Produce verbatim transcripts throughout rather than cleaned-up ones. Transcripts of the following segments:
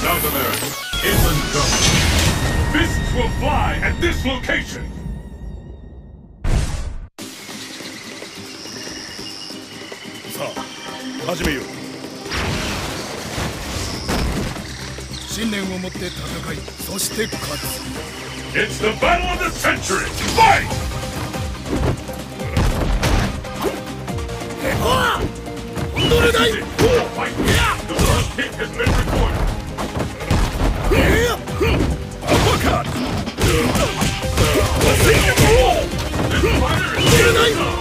South America, inland zone. Fists will fly at this location. さあ、始めよう。 信念を持って戦い、そして勝つ。 It's the battle of the century. Fight! 踊れない。 Fight! The first hit has been recorded. Uppercut. This fighter is in the zone.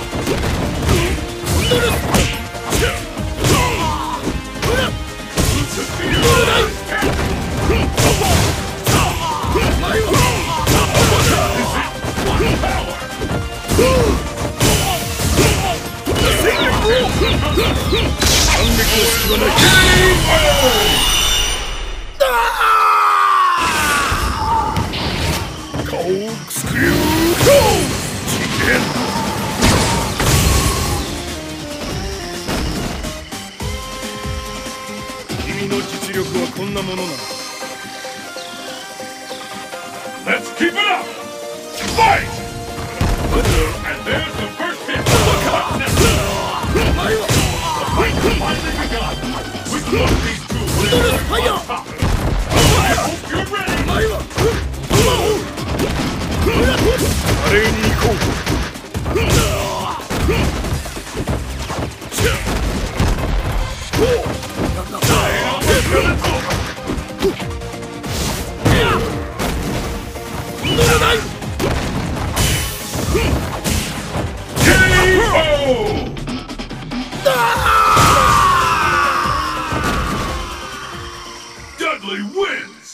君の実力はこんなものなの。 Let's keep it up! Fight! And there's the first hit! The fight has finally begun! We close these two with the fire! I hope you're ready! 華麗に行こう。 Dudley wins!